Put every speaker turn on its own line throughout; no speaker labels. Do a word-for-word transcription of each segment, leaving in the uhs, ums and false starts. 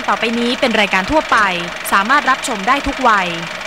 การต่อไปนี้เป็นรายการทั่วไปสามารถรับชมได้ทุกวัย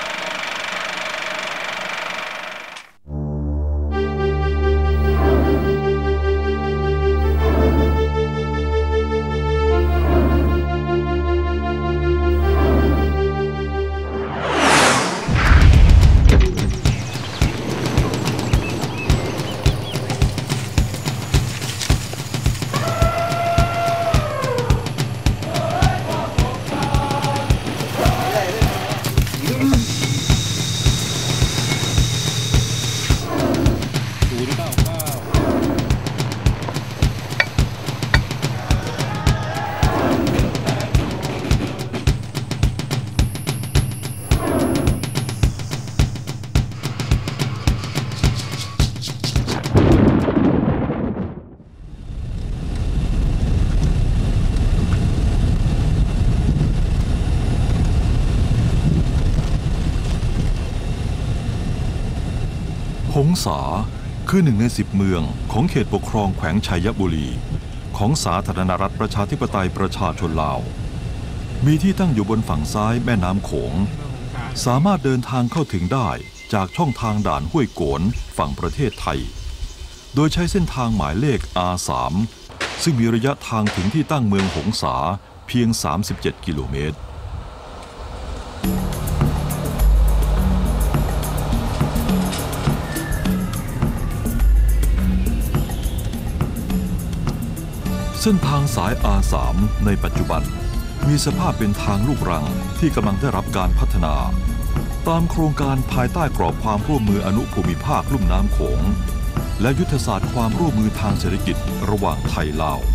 หงสาคือหนึ่งในสิบเมืองของเขตปกครองแขวงชัยบุรีของสาธารณรัฐประชาธิปไตยประชาชนลาวมีที่ตั้งอยู่บนฝั่งซ้ายแม่น้ำโขงสามารถเดินทางเข้าถึงได้จากช่องทางด่านห้วยโกนฝั่งประเทศไทยโดยใช้เส้นทางหมายเลข อาร์ สาม ซึ่งมีระยะทางถึงที่ตั้งเมืองหงสาเพียงสามสิบเจ็ดกิโลเมตรเส้นทางสาย อาร์ สาม ในปัจจุบันมีสภาพเป็นทางลูกรังที่กำลังได้รับการพัฒนาตามโครงการภายใต้กรอบความร่วมมืออนุภูมิภาคลุ่มน้ำโขงและยุทธศาสตร์ความร่วมมือทางเศรษฐกิจระหว่างไทยลาว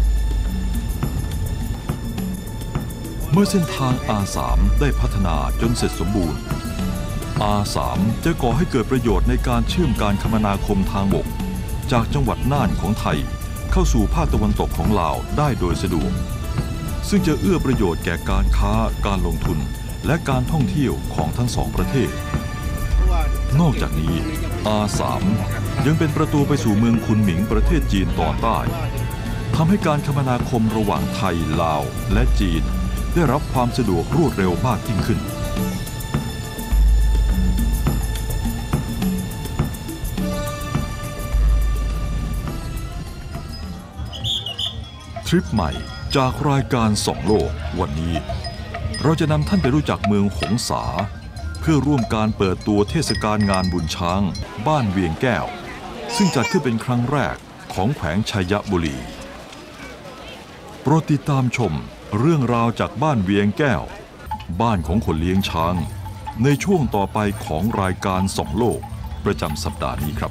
เมื่อเส้นทาง อาร์ สาม ได้พัฒนาจนเสร็จสมบูรณ์ อาร์ สาม จะก่อให้เกิดประโยชน์ในการเชื่อมการคมนาคมทางบกจากจังหวัดน่านของไทยเข้าสู่ภาคตะวันตกของลาวได้โดยสะดวกซึ่งจะเอื้อประโยชน์แก่การค้าการลงทุนและการท่องเที่ยวของทั้งสองประเทศนอกจากนี้ อาร์ สาม ยังเป็นประตูไปสู่เมืองคุนหมิงประเทศจีนตอนใต้ทำให้การคมนาคมระหว่างไทยลาวและจีนได้รับความสะดวกรวดเร็วมากยิ่งขึ้นทริปใหม่จากรายการส่องโลกวันนี้เราจะนำท่านไปรู้จักเมืองหงสาเพื่อร่วมการเปิดตัวเทศกาลงานบุญช้างบ้านเวียงแก้วซึ่งจัดขึ้นเป็นครั้งแรกของแขวงชัยบุรีโปรดติดตามชมเรื่องราวจากบ้านเวียงแก้วบ้านของคนเลี้ยงช้างในช่วงต่อไปของรายการส่องโลกประจำสัปดาห์นี้ครับ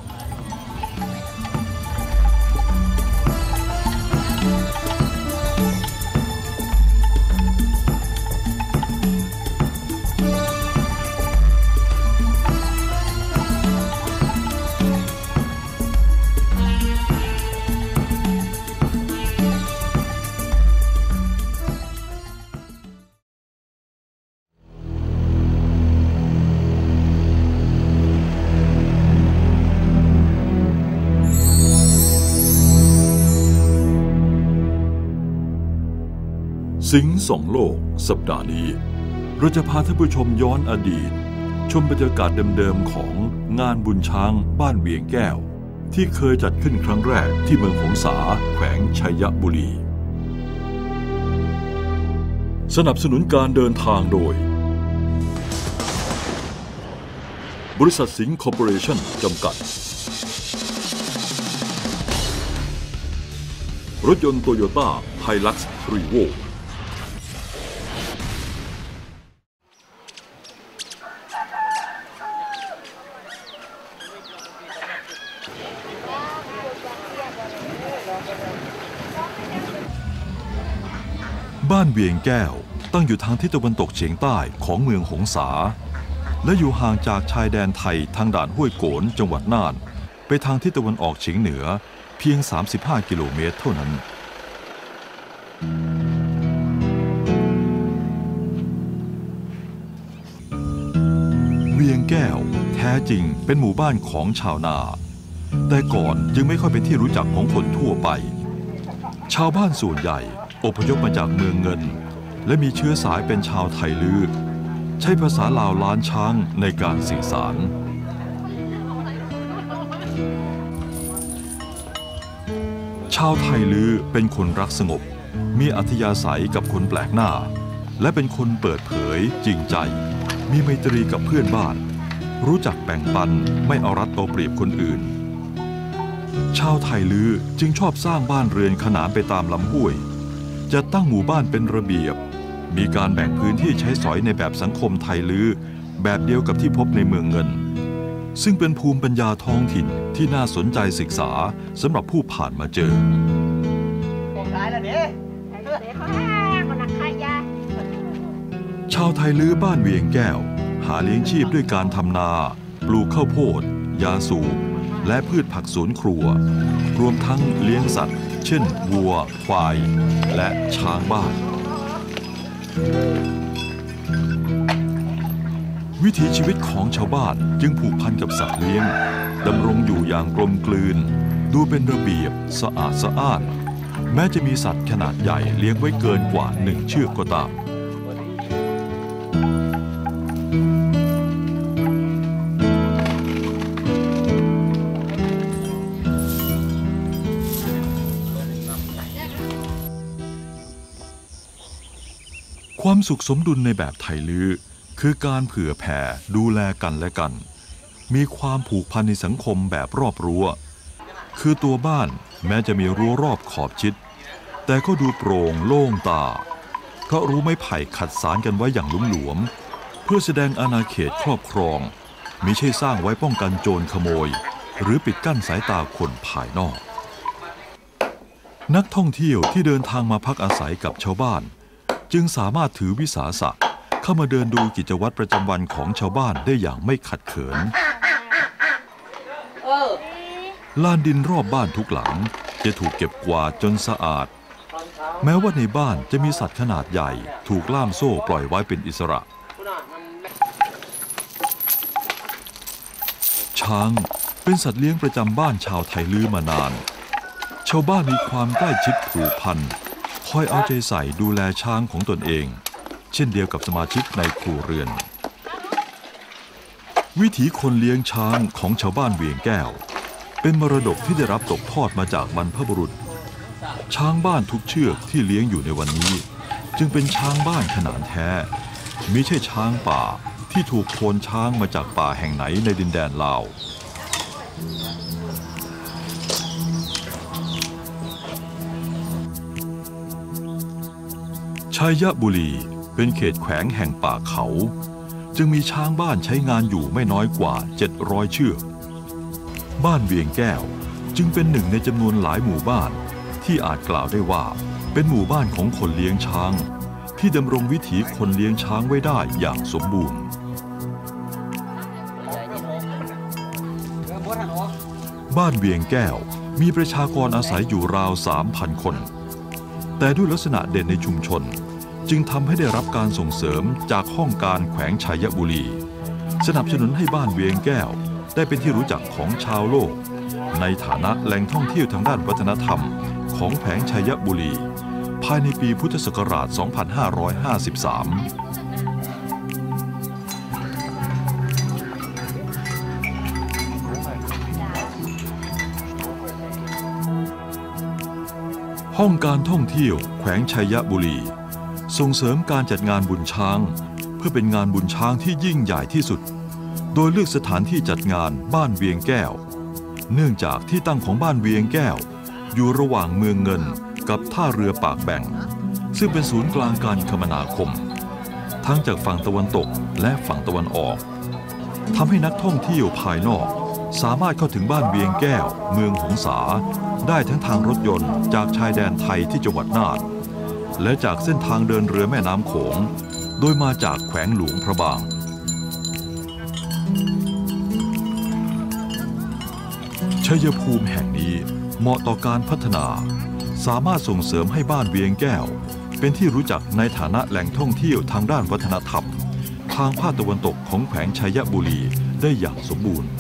สิงห์ส่องโลกสัปดาห์นี้เราจะพาท่านผู้ชมย้อนอดีตชมบรรยากาศเดิมๆของงานบุญช้างบ้านเวียงแก้วที่เคยจัดขึ้นครั้งแรกที่เมืองหงสาแขวงชัยบุรีสนับสนุนการเดินทางโดยบริษัทสิงห์คอร์ปอเรชั่นจำกัดรถยนต์โตโยต้าไฮลักซ์รีโวบ้านเวียงแก้วตั้งอยู่ทางทิศตะวันตกเฉียงใต้ของเมืองหงสาและอยู่ห่างจากชายแดนไทยทางด่านห้วยโกนจังหวัดน่านไปทางทิศตะวันออกเฉียงเหนือเพียงสามสิบห้ากิโลเมตรเท่านั้นเวียงแก้วแท้จริงเป็นหมู่บ้านของชาวนาแต่ก่อนยังไม่ค่อยเป็นที่รู้จักของคนทั่วไปชาวบ้านส่วนใหญ่อพยพมาจากเมืองเงินและมีเชื้อสายเป็นชาวไทลื้อใช้ภาษาลาวล้านช้างในการสื่อสารชาวไทลื้อเป็นคนรักสงบมีอัธยาศัยกับคนแปลกหน้าและเป็นคนเปิดเผยจริงใจมีไมตรีกับเพื่อนบ้านรู้จักแบ่งปันไม่เอารัดเอาเปรียบคนอื่นชาวไทลื้อจึงชอบสร้างบ้านเรือนขนานไปตามลำห้วยจะตั้งหมู่บ้านเป็นระเบียบมีการแบ่งพื้นที่ใช้สอยในแบบสังคมไทลื้อแบบเดียวกับที่พบในเมืองเงินซึ่งเป็นภูมิปัญญาท้องถิ่นที่น่าสนใจศึกษาสำหรับผู้ผ่านมาเจอชาวไทลื้อบ้านเวียงแก้วหาเลี้ยงชีพด้วยการทำนาปลูกข้าวโพดยาสูบและพืชผักสวนครัวรวมทั้งเลี้ยงสัตว์เช่นวัวควายและช้างบ้านวิถีชีวิตของชาวบ้านจึงผูกพันกับสัตว์เลี้ยงดำรงอยู่อย่างกลมกลืนดูเป็นระเบียบสะอาดสะอ้านแม้จะมีสัตว์ขนาดใหญ่เลี้ยงไว้เกินกว่าหนึ่งเชือกก็ตามความสุขสมดุลในแบบไทลื้อคือการเผื่อแผ่ดูแลกันและกันมีความผูกพันในสังคมแบบรอบรั้วคือตัวบ้านแม้จะมีรั้วรอบขอบชิดแต่ก็ดูโปร่งโล่งตาเพราะรู้ไม้ไผ่ขัดสานกันไว้อย่างหลวมๆเพื่อแสดงอาณาเขตครอบครองมิใช่สร้างไว้ป้องกันโจรขโมยหรือปิดกั้นสายตาคนภายนอกนักท่องเที่ยวที่เดินทางมาพักอาศัยกับชาวบ้านจึงสามารถถือวิสาสะเข้ามาเดินดูกิจวัตรประจำวันของชาวบ้านได้อย่างไม่ขัดเขินลานดินรอบบ้านทุกหลังจะถูกเก็บกวาดจนสะอาดแม้ว่าในบ้านจะมีสัตว์ขนาดใหญ่ถูกล่ามโซ่ปล่อยไว้เป็นอิสระช้างเป็นสัตว์เลี้ยงประจำบ้านชาวไทลื้อมานานชาวบ้านมีความใกล้ชิดผูกพันคอยเอาใจใส่ดูแลช้างของตนเองเช่นเดียวกับสมาชิกในครัวเรือนวิถีคนเลี้ยงช้างของชาวบ้านเวียงแก้วเป็นมรดกที่ได้รับตกทอดมาจากบรรพบุรุษช้างบ้านทุกเชือกที่เลี้ยงอยู่ในวันนี้จึงเป็นช้างบ้านขนานแท้มิใช่ช้างป่าที่ถูกโคลนช้างมาจากป่าแห่งไหนในดินแดนลาวชัยบุรีเป็นเขตแขวงแห่งป่าเขาจึงมีช้างบ้านใช้งานอยู่ไม่น้อยกว่าเจ็ดร้อยเชือกบ้านเวียงแก้วจึงเป็นหนึ่งในจำนวนหลายหมู่บ้านที่อาจกล่าวได้ว่าเป็นหมู่บ้านของคนเลี้ยงช้างที่ดำรงวิถีคนเลี้ยงช้างไว้ได้อย่างสมบูรณ์บ้านเวียงแก้วมีประชากรอาศัยอยู่ราว สามพัน คนแต่ด้วยลักษณะเด่นในชุมชนจึงทำให้ได้รับการส่งเสริมจากห้องการแขวงชัยบุรีสนับสนุนให้บ้านเวียงแก้วได้เป็นที่รู้จักของชาวโลกในฐานะแหล่งท่องเที่ยวทางด้านวัฒนธรรมของแขวงชัยบุรีภายในปีพุทธศักราช สองพันห้าร้อยห้าสิบสาม ห้องการท่องเที่ยวแขวงชัยบุรีส่งเสริมการจัดงานบุญช้างเพื่อเป็นงานบุญช้างที่ยิ่งใหญ่ที่สุดโดยเลือกสถานที่จัดงานบ้านเวียงแก้วเนื่องจากที่ตั้งของบ้านเวียงแก้วอยู่ระหว่างเมืองเงินกับท่าเรือปากแบ่งซึ่งเป็นศูนย์กลางการคมนาคมทั้งจากฝั่งตะวันตกและฝั่งตะวันออกทำให้นักท่องเที่ยวภายนอกสามารถเข้าถึงบ้านเวียงแก้วเมืองหงสาได้ทั้งทางรถยนต์จากชายแดนไทยที่จังหวัดน่านและจากเส้นทางเดินเรือแม่น้ำโขงโดยมาจากแขวงหลวงพระบางชัยภูมิแห่งนี้เหมาะต่อการพัฒนาสามารถส่งเสริมให้บ้านเวียงแก้วเป็นที่รู้จักในฐานะแหล่งท่องเที่ยวทางด้านวัฒนธรรมทางภาคตะวันตกของแขวงชัยบุรีได้อย่างสมบูรณ์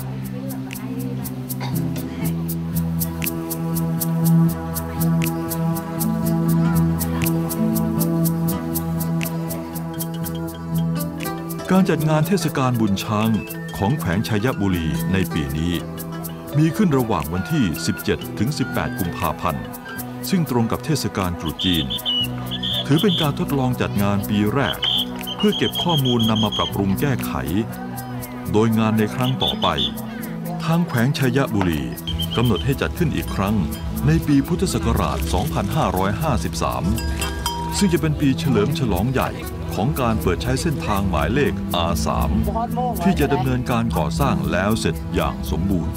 การจัดงานเทศกาลบุญช้างของแขวงชัยบุรีในปีนี้มีขึ้นระหว่างวันที่ สิบเจ็ดถึงสิบแปด กุมภาพันธ์ซึ่งตรงกับเทศกาลตรุษจีนถือเป็นการทดลองจัดงานปีแรกเพื่อเก็บข้อมูลนำมาปรับปรุงแก้ไขโดยงานในครั้งต่อไปทางแขวงชัยบุรีกำหนดให้จัดขึ้นอีกครั้งในปีพุทธศักราช สองพันห้าร้อยห้าสิบสาม ซึ่งจะเป็นปีเฉลิมฉลองใหญ่ของการเปิดใช้เส้นทางหมายเลข อาร์ สาม ที่จะดำเนินการก่อสร้างแล้วเสร็จอย่างสมบูรณ์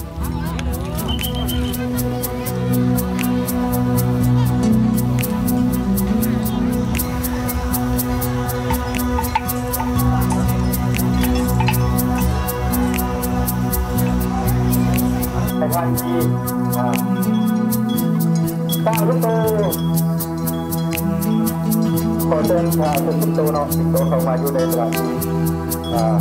วันที่ตาลุโตขอเชิญชาวสุขโตเนาะสิงโตเข้ามาอยู่ในตลาดอ่า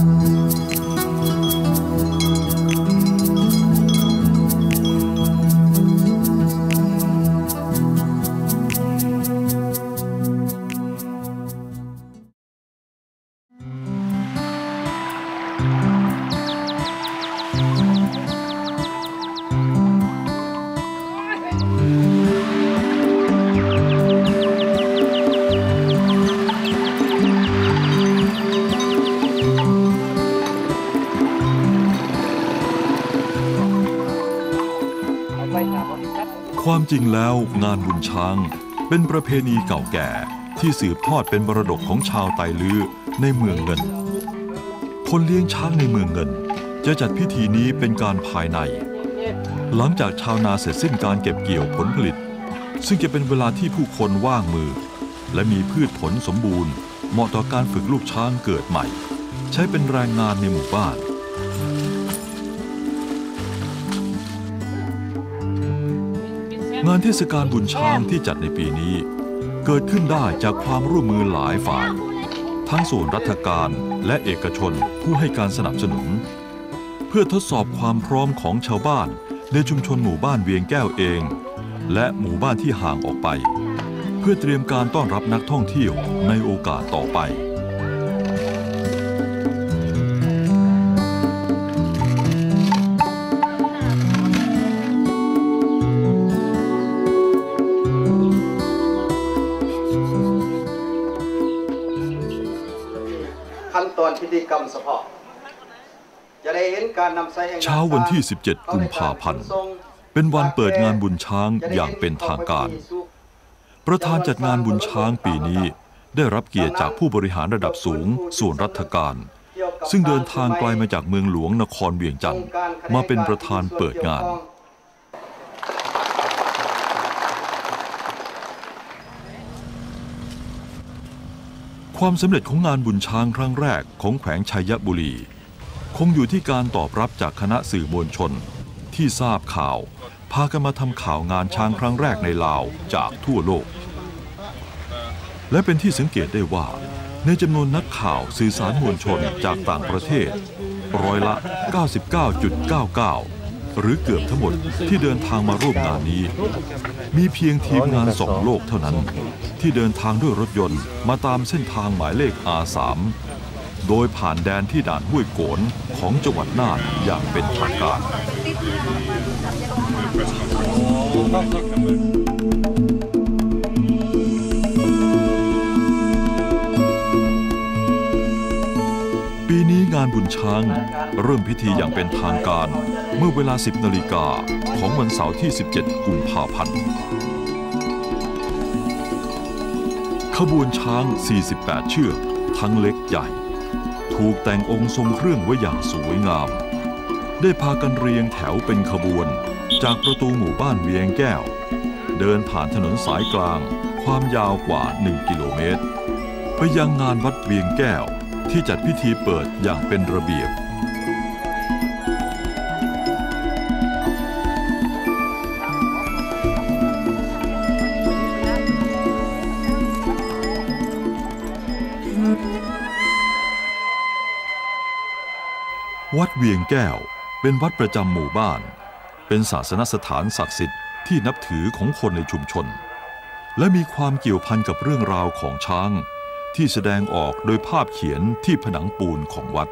ความจริงแล้วงานบุญช้างเป็นประเพณีเก่าแก่ที่สืบทอดเป็นมรดกของชาวไตลื้อในเมืองเงินคนเลี้ยงช้างในเมืองเงินจะจัดพิธีนี้เป็นการภายในหลังจากชาวนาเสร็จสิ้นการเก็บเกี่ยวผลผลิตซึ่งจะเป็นเวลาที่ผู้คนว่างมือและมีพืชผลสมบูรณ์เหมาะต่อการฝึกลูกช้างเกิดใหม่ใช้เป็นแรงงานในหมู่บ้านงานเทศกาลบุญช้างที่จัดในปีนี้เกิดขึ้นได้จากความร่วมมือหลายฝ่ายทั้งส่วนราชการและเอกชนผู้ให้การสนับสนุนเพื่อทดสอบความพร้อมของชาวบ้านในชุมชนหมู่บ้านเวียงแก้วเองและหมู่บ้านที่ห่างออกไปเพื่อเตรียมการต้อนรับนักท่องเที่ยวในโอกาสต่อไป
ขั้นตอนพิธีกรรมเฉพาะจะได้เห็นการนำใส่เช้า
วันที่ สิบเจ็ด กุมภาพันธ์เป็นวันเปิดงานบุญช้างอย่างเป็นทางการประธานจัดงานบุญช้างปีนี้ได้รับเกียรติจากผู้บริหารระดับสูงส่วนราชการซึ่งเดินทางไกลมาจากเมืองหลวงนครเวียงจันทร์มาเป็นประธานเปิดงานความสำเร็จของงานบุญช้างครั้งแรกของแขวงชัยบุรีคงอยู่ที่การตอบรับจากคณะสื่อมวลชนที่ทราบข่าวพากันมาทำข่าวงานช้างครั้งแรกในลาวจากทั่วโลกและเป็นที่สังเกตได้ว่าในจำนวนนักข่าวสื่อสารมวลชนจากต่างประเทศร้อยละ เก้าสิบเก้าจุดเก้าเก้า หรือเกือบทั้งหมดที่เดินทางมาร่วมงานนี้มีเพียงทีมงานสองโลกเท่านั้นที่เดินทางด้วยรถยนต์มาตามเส้นทางหมายเลข อาร์ สาม โดยผ่านแดนที่ด่านห้วยโกนของจังหวัดน่านอย่างเป็นทางการปีนี้งานบุญช้างเริ่มพิธีอย่างเป็นทางการเมื่อเวลา สิบ นาฬิกาของวันเสาร์ที่ สิบเจ็ด กุมภาพันธ์ขบวนช้าง สี่สิบแปด เชือกทั้งเล็กใหญ่ถูกแต่งองค์ทรงเครื่องไว้อย่างสวยงามได้พากันเรียงแถวเป็นขบวนจากประตูหมู่บ้านเวียงแก้วเดินผ่านถนนสายกลางความยาวกว่าหนึ่งกิโลเมตรไปยังงานวัดเวียงแก้วที่จัดพิธีเปิดอย่างเป็นระเบียบวัดเวียงแก้วเป็นวัดประจำหมู่บ้านเป็นศาสนสถานศักดิ์สิทธิ์ที่นับถือของคนในชุมชนและมีความเกี่ยวพันกับเรื่องราวของช้างที่แสดงออกโดยภาพเขียนที่ผนังปูนของวัด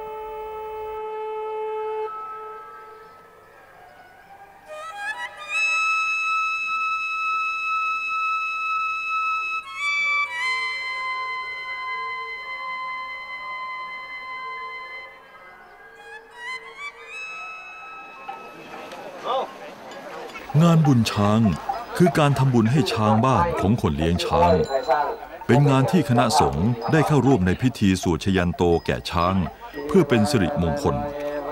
งานบุญช้างคือการทำบุญให้ช้างบ้านของคนเลี้ยงช้างเป็นงานที่คณะสงฆ์ได้เข้าร่วมในพิธีสวดชยันโตแก่ช้างเพื่อเป็นสิริมงคล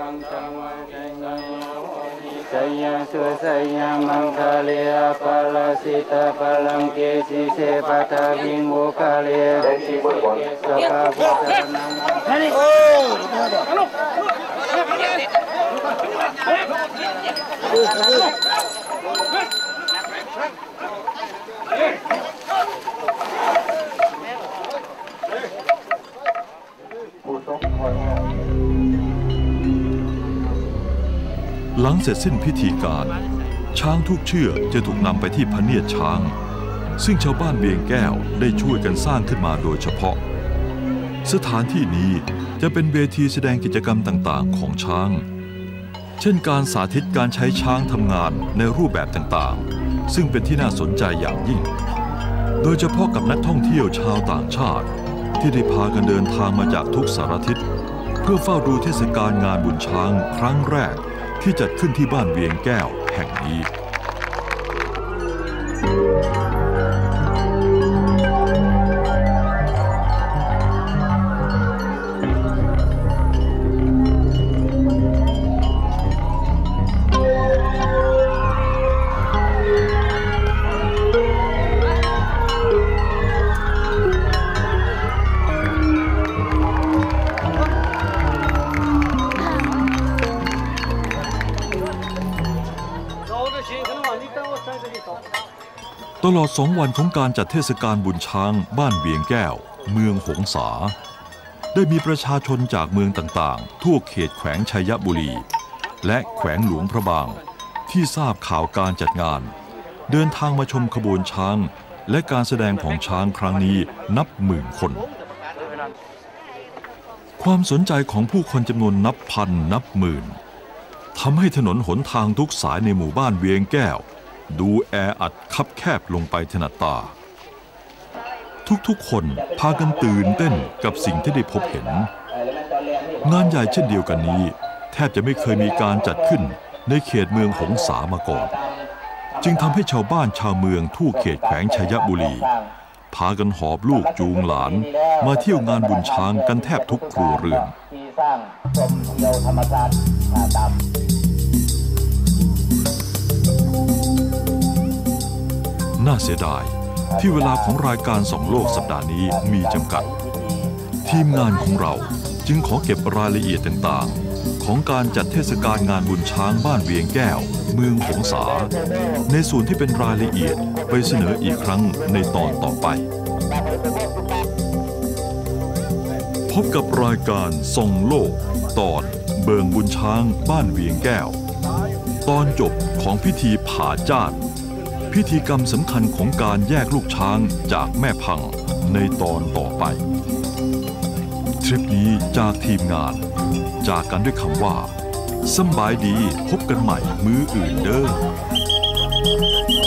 หลังเสร็จสิ้นพิธีการช้างทุกเชือกจะถูกนำไปที่พเนียดช้างซึ่งชาวบ้านเวียงแก้วได้ช่วยกันสร้างขึ้นมาโดยเฉพาะสถานที่นี้จะเป็นเวทีแสดงกิจกรรมต่างๆของช้างเช่นการสาธิตการใช้ช้างทำงานในรูปแบบต่างๆซึ่งเป็นที่น่าสนใจอย่างยิ่งโดยเฉพาะกับนักท่องเที่ยวชาวต่างชาติที่ได้พากันเดินทางมาจากทุกสารทิศเพื่อเฝ้าดูเทศกาลงานบุญช้างครั้งแรกที่จัดขึ้นที่บ้านเวียงแก้วแห่งนี้ตลอดสองวันของการจัดเทศกาลบุญช้างบ้านเวียงแก้วเมืองหงสาได้มีประชาชนจากเมืองต่างๆทั่วเขตแขวงชัยบุรีและแขวงหลวงพระบางที่ทราบข่าวการจัดงานเดินทางมาชมขบวนช้างและการแสดงของช้างครั้งนี้นับหมื่นคนความสนใจของผู้คนจำนวนนับพันนับหมื่นทำให้ถนนหนทางทุกสายในหมู่บ้านเวียงแก้วดูแออัดคับแคบลงไปถนัดตาทุกๆคนพากันตื่นเต้นกับสิ่งที่ได้พบเห็นงานใหญ่เช่นเดียวกันนี้แทบจะไม่เคยมีการจัดขึ้นในเขตเมืองหงสามาก่อนจึงทำให้ชาวบ้านชาวเมืองทั่วเขตแขวงชัยบุรีพากันหอบลูกจูงหลานมาเที่ยวงานบุญช้างกันแทบทุกครัวเรือนน่าเสียดายที่เวลาของรายการส่องโลกสัปดาห์นี้มีจำกัดทีมงานของเราจึงขอเก็บรายละเอียดต่างๆของการจัดเทศกาลงานบุญช้างบ้านเวียงแก้วเมืองหงสาในส่วนที่เป็นรายละเอียดไปเสนออีกครั้งในตอนต่อไปพบกับรายการส่องโลกตอนเบิงบุญช้างบ้านเวียงแก้วตอนจบของพิธีผ่าจ้านพิธีกรรมสำคัญของการแยกลูกช้างจากแม่พังในตอนต่อไปทริปนี้จากทีมงานจากกันด้วยคำว่าสำบายดีพบกันใหม่มื้ออื่นเด้อ